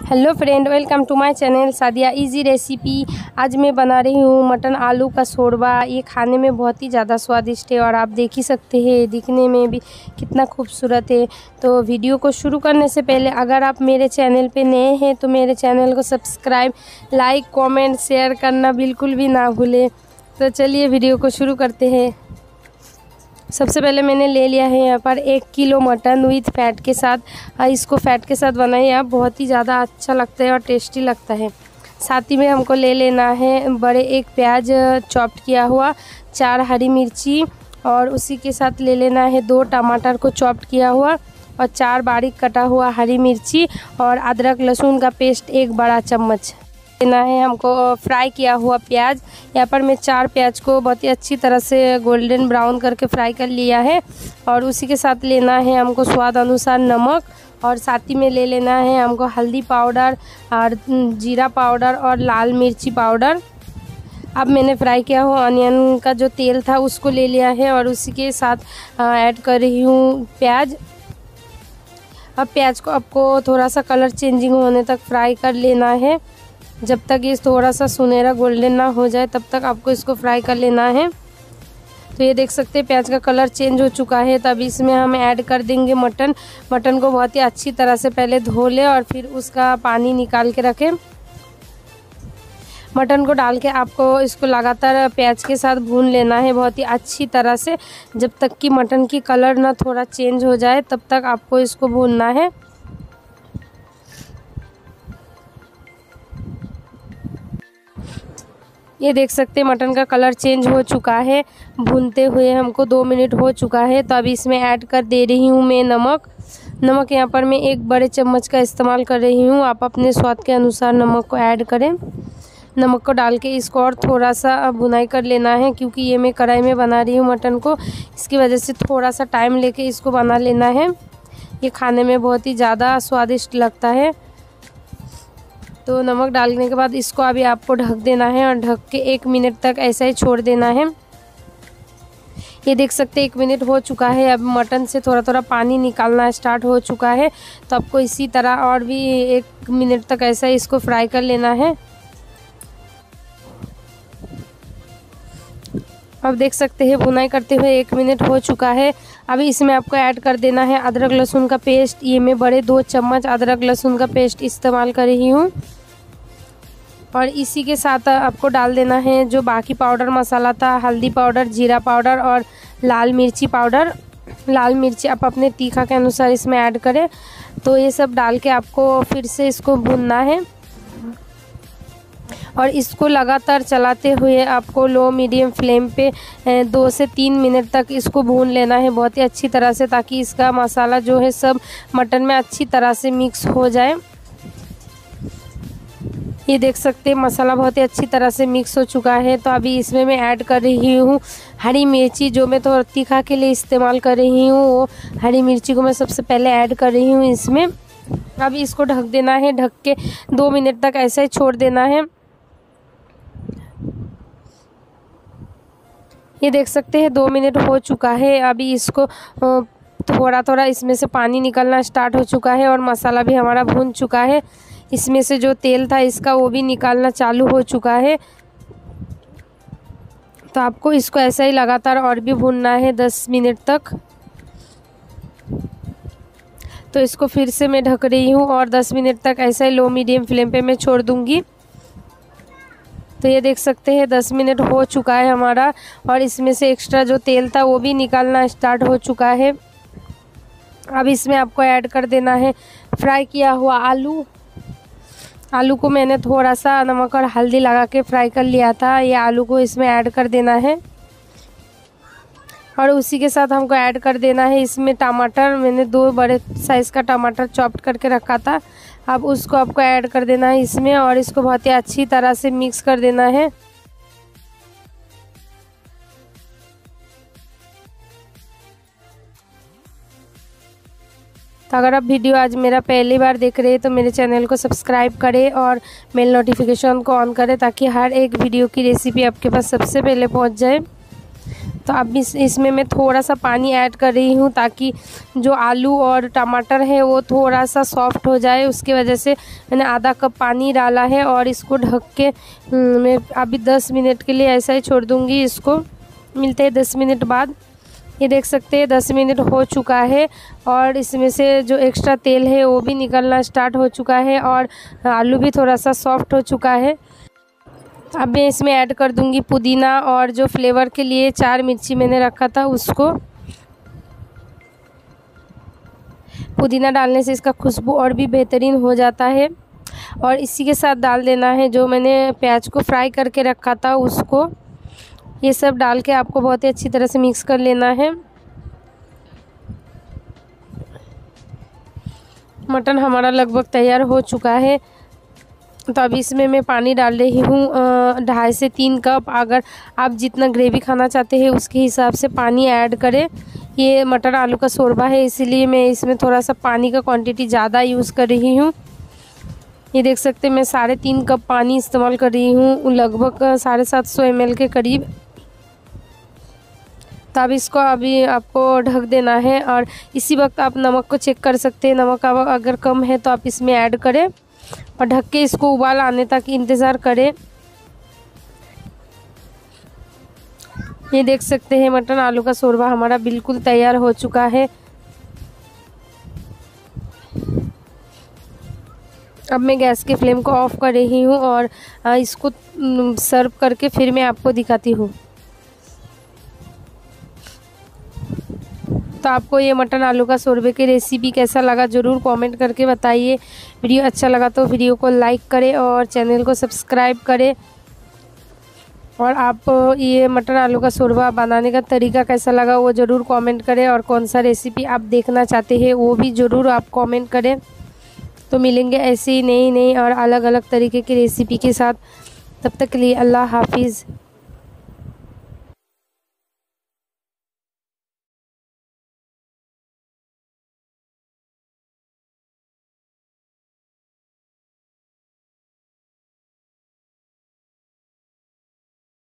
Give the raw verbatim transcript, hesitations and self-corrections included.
Hello friend, welcome to my channel Sadia easy recipe. आज मैं बना रही हूँ मटन आलू का शोरबा। ये खाने में बहुत ही ज़्यादा स्वादिष्ट है और आप देख ही सकते हैं दिखने में भी कितना खूबसूरत है। तो वीडियो को शुरू करने से पहले अगर आप मेरे चैनल पे नए हैं तो मेरे चैनल को सब्सक्राइब, लाइक, कमेंट, शेयर करना बिल्कुल भी ना भूलें। तो चलिए वीडियो को शुरू करते हैं। सबसे पहले मैंने ले लिया है यहाँ पर एक किलो मटन विथ फैट के साथ। इसको फैट के साथ बनाइए आप, बहुत ही ज़्यादा अच्छा लगता है और टेस्टी लगता है। साथ ही में हमको ले लेना है बड़े एक प्याज चॉप्ड किया हुआ, चार हरी मिर्ची और उसी के साथ ले लेना है दो टमाटर को चॉप्ड किया हुआ और चार बारीक कटा हुआ हरी मिर्ची और अदरक लहसुन का पेस्ट एक बड़ा चम्मच लेना है हमको। फ्राई किया हुआ प्याज, यहाँ पर मैं चार प्याज को बहुत ही अच्छी तरह से गोल्डन ब्राउन करके फ्राई कर लिया है। और उसी के साथ लेना है हमको स्वाद अनुसार नमक और साथ ही में ले लेना है हमको हल्दी पाउडर और जीरा पाउडर और लाल मिर्ची पाउडर। अब मैंने फ्राई किया हुआ अनियन का जो तेल था उसको ले लिया है और उसी के साथ ऐड कर रही हूँ प्याज। अब प्याज को आपको थोड़ा सा कलर चेंजिंग होने तक फ्राई कर लेना है। जब तक ये थोड़ा सा सुनहरा गोल्डन ना हो जाए तब तक आपको इसको फ्राई कर लेना है। तो ये देख सकते हैं प्याज का कलर चेंज हो चुका है। तब इसमें हम ऐड कर देंगे मटन। मटन को बहुत ही अच्छी तरह से पहले धो लें और फिर उसका पानी निकाल के रखें। मटन को डाल के आपको इसको लगातार प्याज के साथ भून लेना है बहुत ही अच्छी तरह से, जब तक कि मटन की कलर ना थोड़ा चेंज हो जाए तब तक आपको इसको भूनना है। ये देख सकते हैं मटन का कलर चेंज हो चुका है, भूनते हुए हमको दो मिनट हो चुका है। तो अभी इसमें ऐड कर दे रही हूँ मैं नमक। नमक यहाँ पर मैं एक बड़े चम्मच का इस्तेमाल कर रही हूँ, आप अपने स्वाद के अनुसार नमक को ऐड करें। नमक को डाल के इसको और थोड़ा सा भुनाई कर लेना है, क्योंकि ये मैं कढ़ाई में बना रही हूँ मटन को, इसकी वजह से थोड़ा सा टाइम लेके इसको बना लेना है। ये खाने में बहुत ही ज़्यादा स्वादिष्ट लगता है। तो नमक डालने के बाद इसको अभी आपको ढक देना है और ढक के एक मिनट तक ऐसा ही छोड़ देना है। ये देख सकते हैं एक मिनट हो चुका है। अब मटन से थोड़ा थोड़ा पानी निकालना स्टार्ट हो चुका है। तो आपको इसी तरह और भी एक मिनट तक ऐसा ही इसको फ्राई कर लेना है। अब देख सकते हैं भुनाई करते हुए एक मिनट हो चुका है। अभी इसमें आपको ऐड कर देना है अदरक लहसुन का पेस्ट। ये मैं बड़े दो चम्मच अदरक लहसुन का पेस्ट इस्तेमाल कर रही हूँ। और इसी के साथ आपको डाल देना है जो बाकी पाउडर मसाला था, हल्दी पाउडर, जीरा पाउडर और लाल मिर्ची पाउडर। लाल मिर्ची आप अपने तीखा के अनुसार इसमें ऐड करें। तो ये सब डाल के आपको फिर से इसको भूनना है और इसको लगातार चलाते हुए आपको लो मीडियम फ्लेम पे दो से तीन मिनट तक इसको भून लेना है बहुत ही अच्छी तरह से, ताकि इसका मसाला जो है सब मटन में अच्छी तरह से मिक्स हो जाए। ये देख सकते हैं मसाला बहुत ही अच्छी तरह से मिक्स हो चुका है। तो अभी इसमें मैं ऐड कर रही हूँ हरी मिर्ची, जो मैं तो तीखा के लिए इस्तेमाल कर रही हूँ। वो हरी मिर्ची को मैं सबसे पहले ऐड कर रही हूँ इसमें। अभी इसको ढक देना है, ढक के दो मिनट तक ऐसा ही छोड़ देना है। ये देख सकते हैं दो मिनट हो चुका है। अभी इसको थोड़ा थोड़ा इसमें से पानी निकलना स्टार्ट हो चुका है और मसाला भी हमारा भून चुका है। इसमें से जो तेल था इसका वो भी निकालना चालू हो चुका है। तो आपको इसको ऐसा ही लगातार और भी भूनना है दस मिनट तक। तो इसको फिर से मैं ढक रही हूँ और दस मिनट तक ऐसा ही लो मीडियम फ्लेम पे मैं छोड़ दूँगी। तो ये देख सकते हैं दस मिनट हो चुका है हमारा और इसमें से एक्स्ट्रा जो तेल था वो भी निकालना स्टार्ट हो चुका है। अब इसमें आपको ऐड कर देना है फ्राई किया हुआ आलू। आलू को मैंने थोड़ा सा नमक और हल्दी लगा के फ्राई कर लिया था। ये आलू को इसमें ऐड कर देना है और उसी के साथ हमको ऐड कर देना है इसमें टमाटर। मैंने दो बड़े साइज़ का टमाटर चॉप्ड करके रखा था। अब उसको आपको ऐड कर देना है इसमें और इसको बहुत ही अच्छी तरह से मिक्स कर देना है। तो अगर आप वीडियो आज मेरा पहली बार देख रहे हैं तो मेरे चैनल को सब्सक्राइब करें और मेल नोटिफिकेशन को ऑन करें, ताकि हर एक वीडियो की रेसिपी आपके पास सबसे पहले पहुंच जाए। तो अब इस इसमें मैं थोड़ा सा पानी ऐड कर रही हूँ ताकि जो आलू और टमाटर है वो थोड़ा सा सॉफ्ट हो जाए। उसकी वजह से मैंने आधा कप पानी डाला है और इसको ढक के मैं अभी दस मिनट के लिए ऐसा ही छोड़ दूँगी। इसको मिलते हैं दस मिनट बाद। ये देख सकते हैं दस मिनट हो चुका है और इसमें से जो एक्स्ट्रा तेल है वो भी निकलना स्टार्ट हो चुका है और आलू भी थोड़ा सा सॉफ्ट हो चुका है। अब मैं इसमें ऐड कर दूंगी पुदीना और जो फ्लेवर के लिए चार मिर्ची मैंने रखा था उसको। पुदीना डालने से इसका खुशबू और भी बेहतरीन हो जाता है। और इसी के साथ डाल देना है जो मैंने प्याज को फ्राई करके रखा था उसको। ये सब डाल के आपको बहुत ही अच्छी तरह से मिक्स कर लेना है। मटन हमारा लगभग तैयार हो चुका है। तो अब इसमें मैं पानी डाल रही हूँ ढाई से तीन कप। अगर आप जितना ग्रेवी खाना चाहते हैं उसके हिसाब से पानी ऐड करें। ये मटर आलू का शोरबा है इसलिए मैं इसमें थोड़ा सा पानी का क्वांटिटी ज़्यादा यूज़ कर रही हूँ। ये देख सकते हैं मैं साढ़े तीन कप पानी इस्तेमाल कर रही हूँ, लगभग साढ़े सात सौ एम एल के करीब। तो अब इसको अभी आपको ढक देना है और इसी वक्त आप नमक को चेक कर सकते हैं। नमक अगर कम है तो आप इसमें ऐड करें और ढक के इसको उबाल आने तक इंतज़ार करें। ये देख सकते हैं मटन आलू का शोरबा हमारा बिल्कुल तैयार हो चुका है। अब मैं गैस के फ्लेम को ऑफ कर रही हूँ और इसको सर्व करके फिर मैं आपको दिखाती हूँ। तो आपको ये मटन आलू का शोरबे की रेसिपी कैसा लगा ज़रूर कमेंट करके बताइए। वीडियो अच्छा लगा तो वीडियो को लाइक करें और चैनल को सब्सक्राइब करें। और आप ये मटन आलू का शोरबा बनाने का तरीका कैसा लगा वो ज़रूर कमेंट करें और कौन सा रेसिपी आप देखना चाहते हैं वो भी ज़रूर आप कमेंट करें। तो मिलेंगे ऐसे ही नई नई और अलग अलग तरीके की रेसिपी के साथ। तब तक के लिए अल्लाह हाफिज़।